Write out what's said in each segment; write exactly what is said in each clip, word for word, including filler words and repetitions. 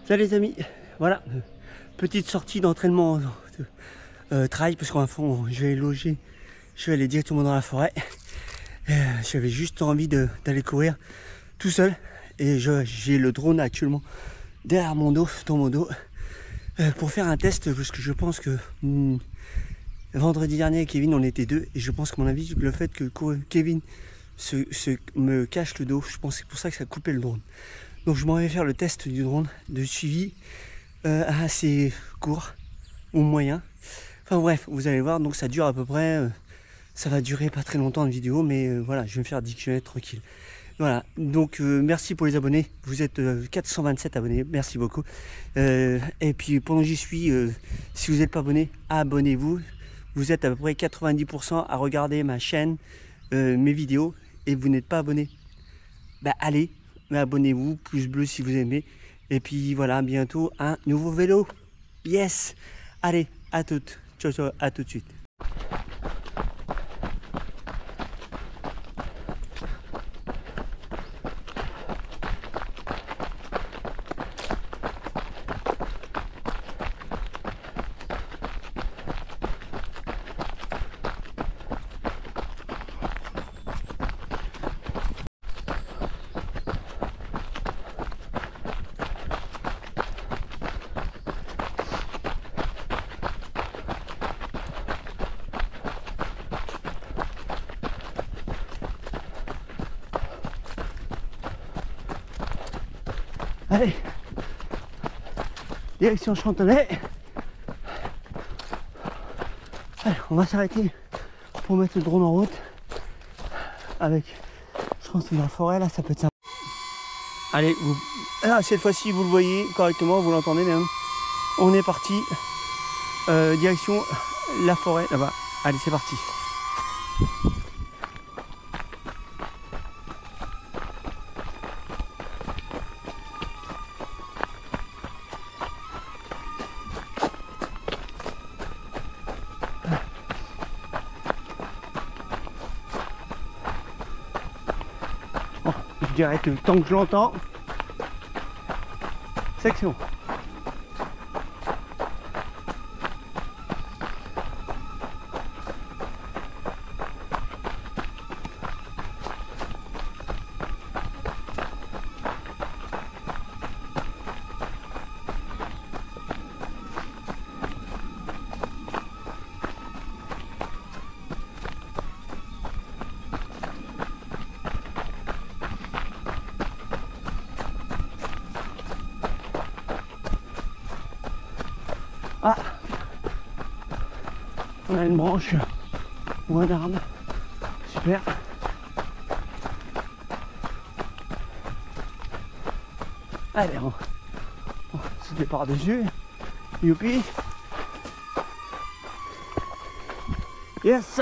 Salut les amis, voilà, petite sortie d'entraînement de euh, trail parce qu'en fond je vais loger, je vais aller directement dans la forêt. Euh, J'avais juste envie d'aller courir tout seul et j'ai le drone actuellement derrière mon dos, dans mon dos, euh, pour faire un test parce que je pense que hmm, vendredi dernier Kevin on était deux et je pense qu'à mon avis le fait que Kevin se, se, me cache le dos, je pense que c'est pour ça que ça a coupé le drone. Donc je m'en vais faire le test du drone de suivi euh, assez court ou moyen. Enfin bref, vous allez voir, donc ça dure à peu près, euh, ça va durer pas très longtemps de vidéo, mais euh, voilà, je vais me faire dix kilomètres tranquille. Voilà, donc euh, merci pour les abonnés, vous êtes euh, quatre cent vingt-sept abonnés, merci beaucoup. Euh, et puis pendant que j'y suis, euh, si vous n'êtes pas abonné, abonnez-vous. Vous êtes à peu près quatre-vingt-dix pour cent à regarder ma chaîne, euh, mes vidéos, et vous n'êtes pas abonné. Bah allez, abonnez-vous, pouce bleu si vous aimez. Et puis voilà, bientôt un nouveau vélo. Yes. Allez, à toutes. Ciao, ciao, à tout de suite. Allez, direction Chantelet. Allez, on va s'arrêter pour mettre le drone en route. Avec, je pense que dans la forêt, là, ça peut être sympa. Allez, vous, ah, cette fois-ci, vous le voyez correctement, vous l'entendez même. On est parti, euh, direction la forêt, là-bas. Allez, c'est parti. Je dirais que tant que je l'entends, section. Ah, on a une branche ou un arbre, super. Allez, on, on se fait par-dessus, youpi. Yes.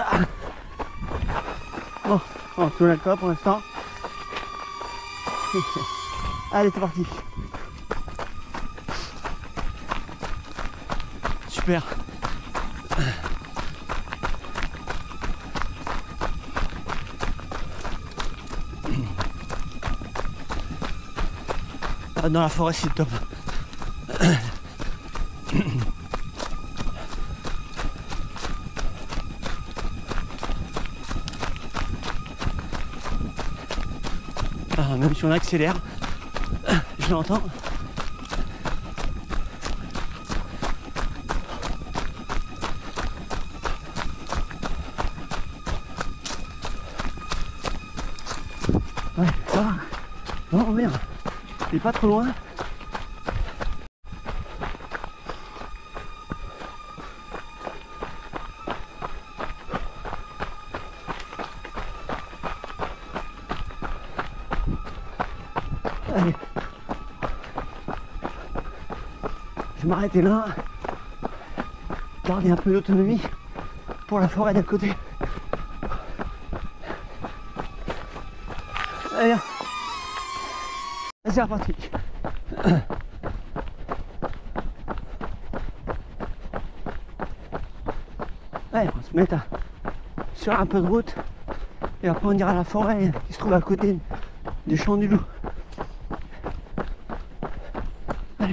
Bon, on se met pas pour l'instant. Allez, c'est parti. Super. Dans la forêt, c'est top. Ah, même si on accélère, je l'entends. Ouais, ça va. Non, merde. Il est pas trop loin. Allez. Je vais m'arrêter là. Garder un peu d'autonomie pour la forêt d'à côté. Allez. C'est reparti. Allez, on va se mettre à, sur un peu de route et après on ira à la forêt qui se trouve à côté du champ du loup. Allez.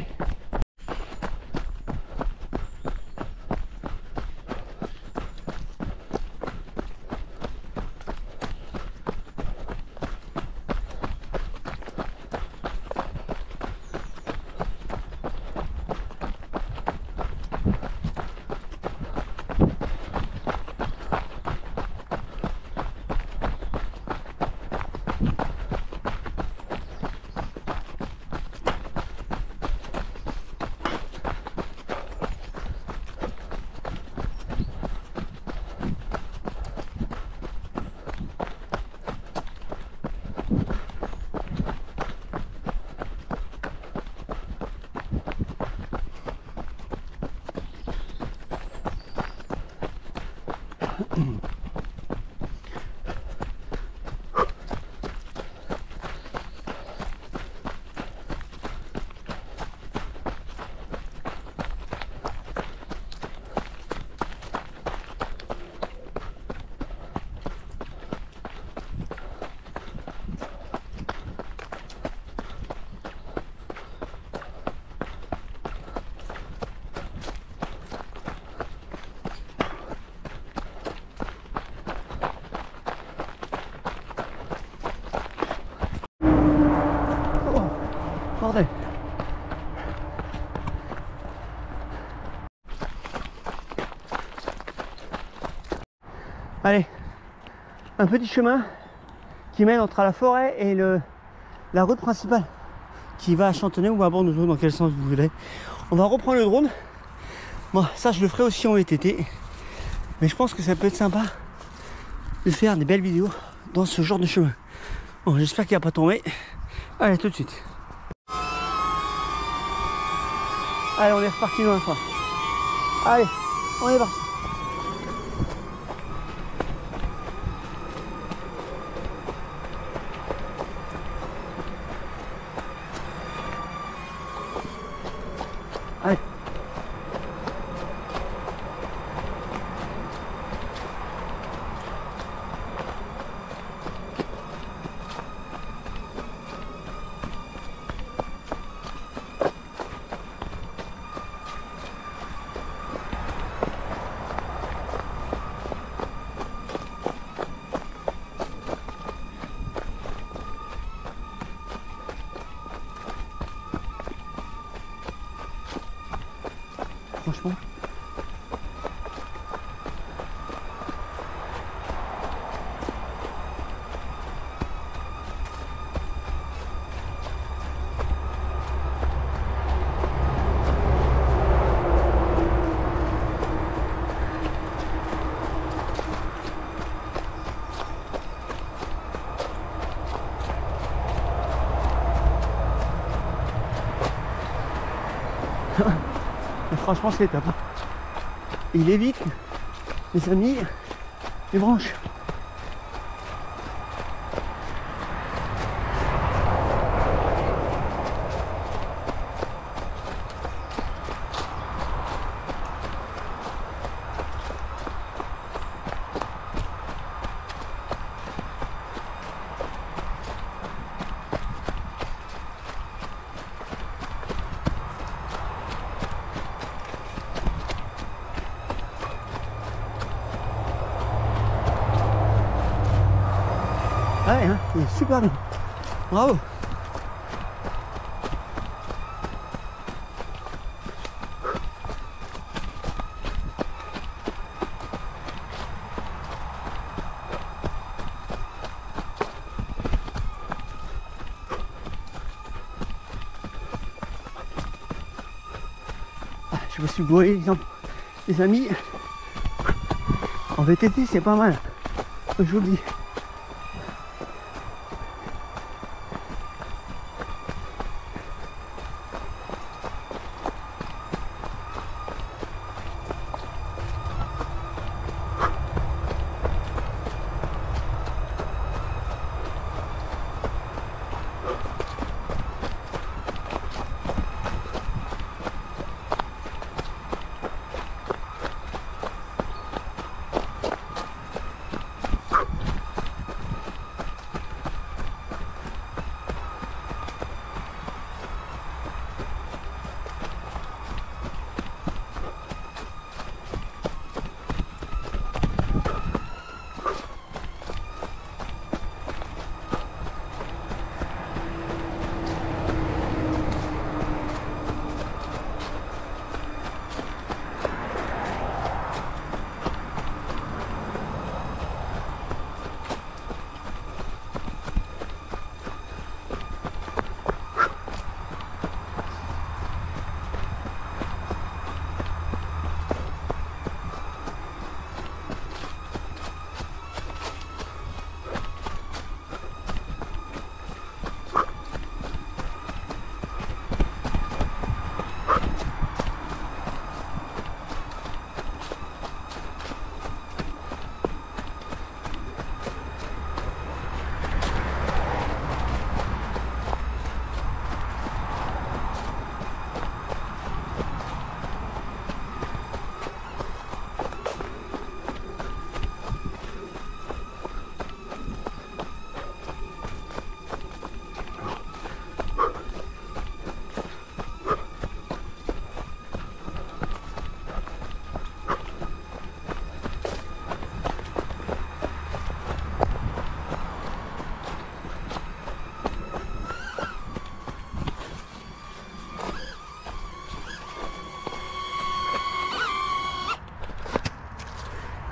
Bordel. Allez, un petit chemin qui mène entre la forêt et le, la route principale qui va à Chantenay ou à Bordeaux, dans quel sens vous voulez. On va reprendre le drone. Bon, ça je le ferai aussi en V T T, mais je pense que ça peut être sympa de faire des belles vidéos dans ce genre de chemin. Bon, j'espère qu'il va pas tomber. Allez, tout de suite. Allez, on est reparti dans la fois. Allez, on est parti. Allez. Franchement. Franchement, c'est top. Il évite, les amis, les branches. Ouais, hein, il est super bien. Bravo. Ah, je sais pas si vous voyez l'exemple, les amis. En V T T, c'est pas mal. Je vous le dis.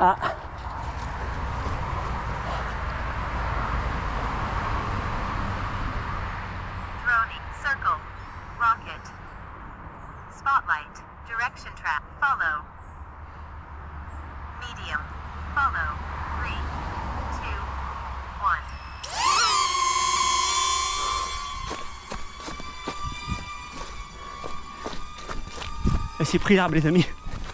Ah. Drone, circle, rocket, spotlight, direction trap, follow, medium, follow, three, two, one. Elle s'est pris l'arbre les amis.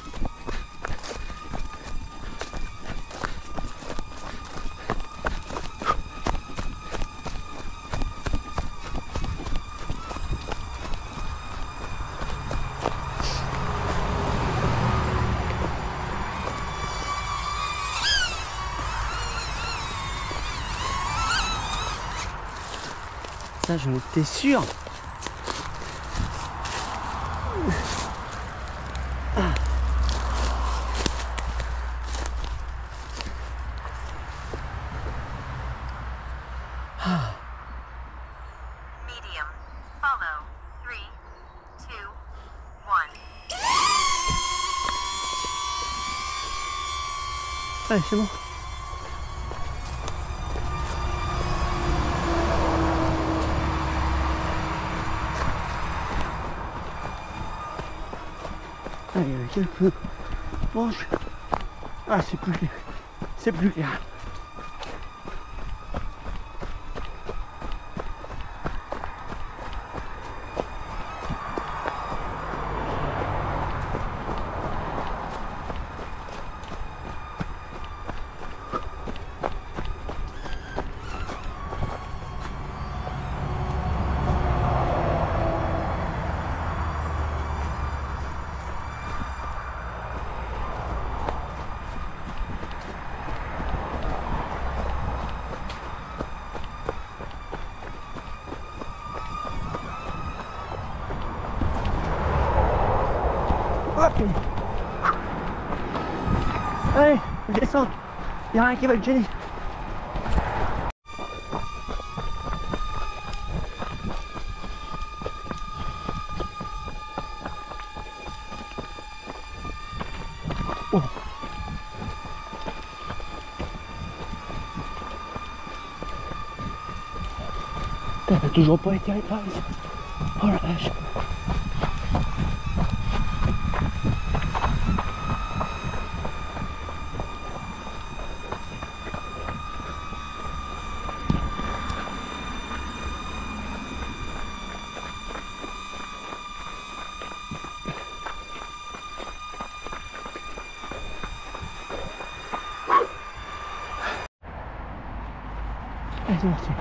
Ça j'en étais sûr. Medium, follow, three, two, one. Allez, c'est bon. Allez, avec quelques branches. Ah, c'est plus clair. C'est plus clair. Hop. Allez, je descends. Il n'y a rien qui va te gêner. Oh. T'as toujours pas été réparé. Oh la vache. Allez, c'est parti.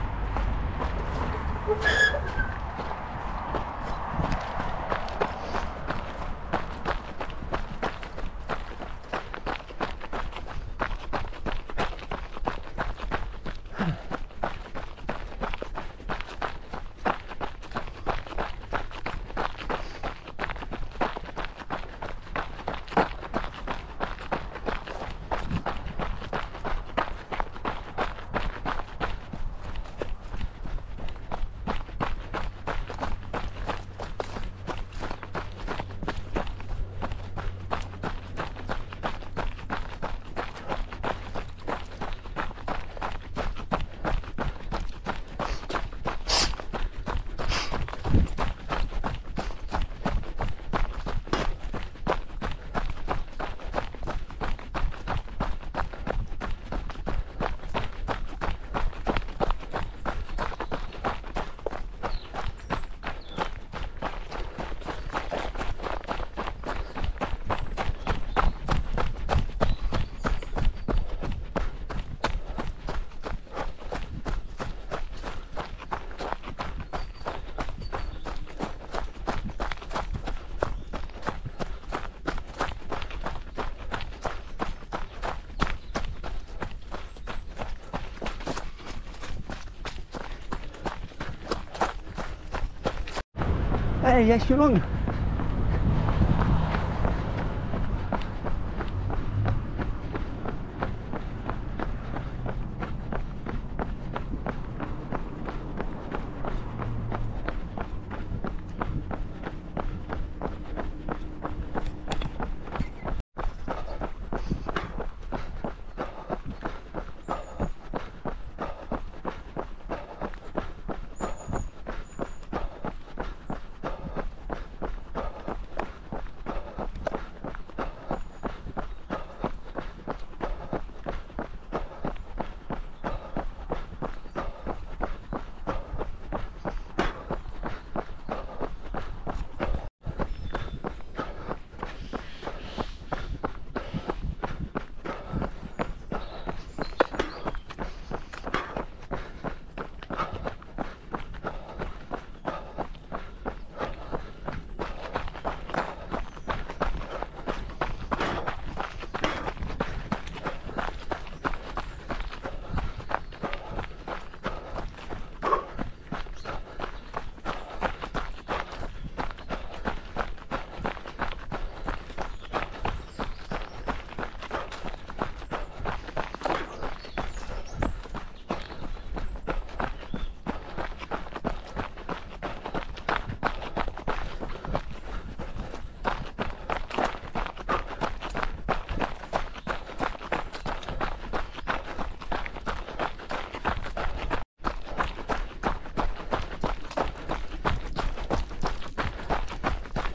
Allez, il y a Xilong.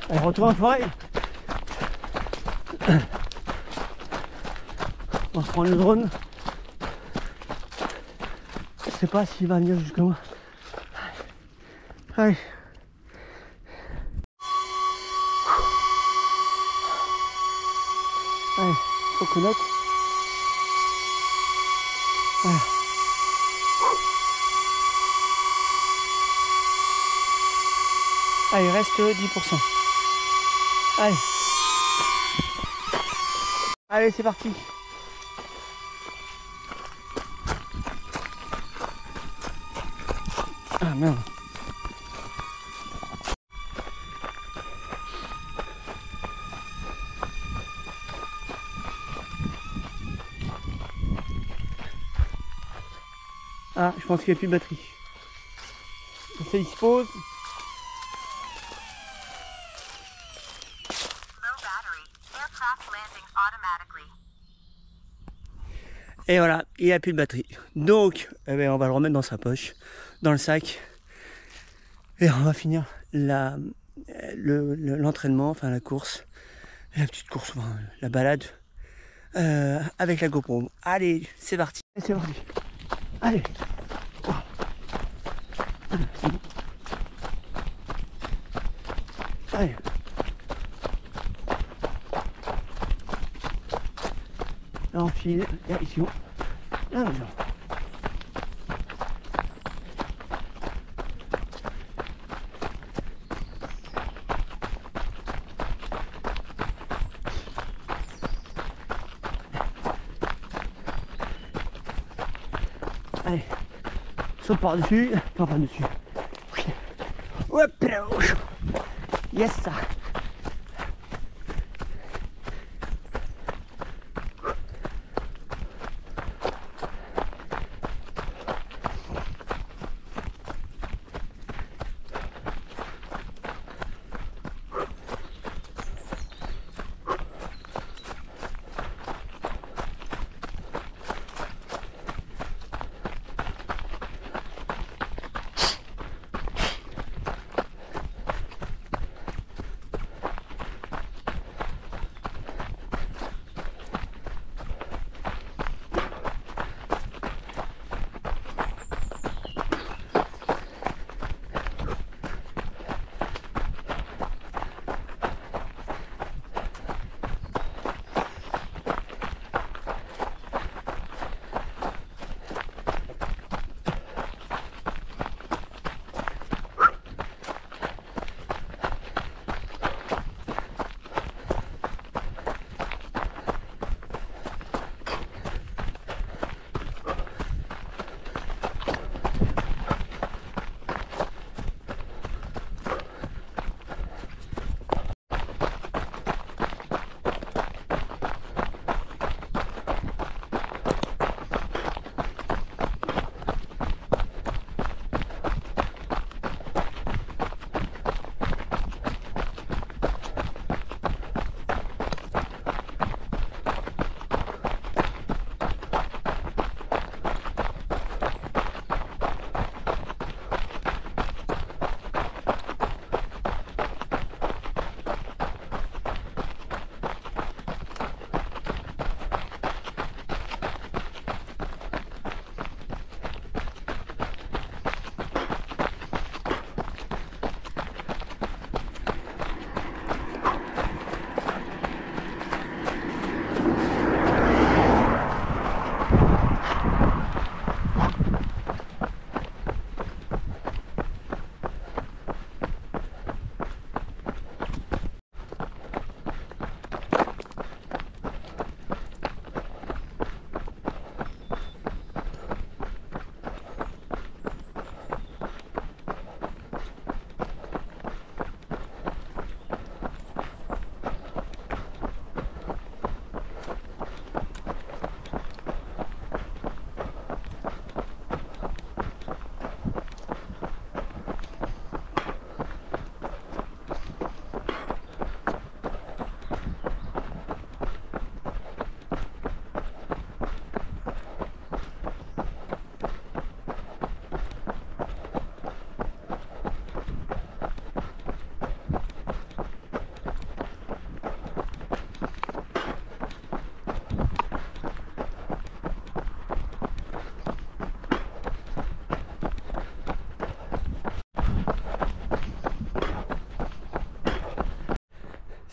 Allez, retour en forêt. On se prend le drone. Je sais pas s'il va venir jusqu'à moi. Allez. Allez, coconut. Allez. Allez, il reste dix pour cent. Allez. Allez, c'est parti. Ah merde. Ah, je pense qu'il n'y a plus de batterie. Ça dispose. Et voilà, il n'y a plus de batterie. Donc, eh bien, on va le remettre dans sa poche, dans le sac. Et on va finir la, le, le, l'entraînement, enfin la course, la petite course, enfin, la balade, euh, avec la GoPro. Allez, c'est parti. C'est parti. Allez. Allez. Là on file, direction la maison. Allez, saute par-dessus, pas par-dessus. Hop là, yes ça.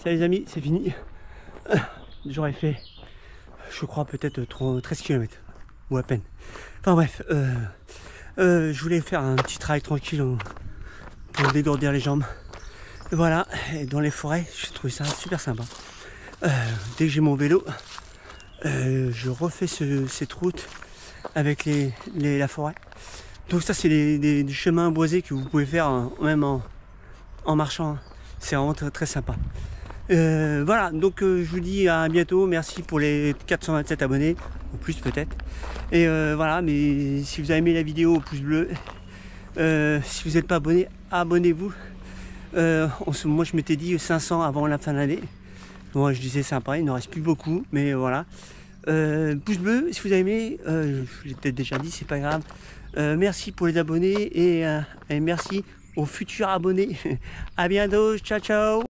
ça les amis, c'est fini. J'aurais fait, je crois, peut-être treize kilomètres, ou à peine. Enfin bref, euh, euh, je voulais faire un petit travail tranquille pour dégourdir les jambes. Et voilà, et dans les forêts, j'ai trouvé ça super sympa. Euh, dès que j'ai mon vélo, euh, je refais ce, cette route avec les, les, la forêt. Donc ça, c'est des, des, des chemins boisés que vous pouvez faire hein, même en, en marchant. C'est vraiment très, très sympa. Euh, voilà, donc euh, je vous dis à bientôt. Merci pour les quatre cent vingt-sept abonnés, ou plus peut-être. Et euh, voilà, mais si vous avez aimé la vidéo, pouce bleu. Euh, si vous n'êtes pas abonné, abonnez-vous. Euh, moi, je m'étais dit cinq cents avant la fin de l'année. Moi, je disais sympa, il ne reste plus beaucoup, mais voilà. Euh, pouce bleu si vous avez aimé. Euh, je l'ai peut-être déjà dit, c'est pas grave. Euh, merci pour les abonnés et, euh, et merci aux futurs abonnés. À bientôt, ciao ciao.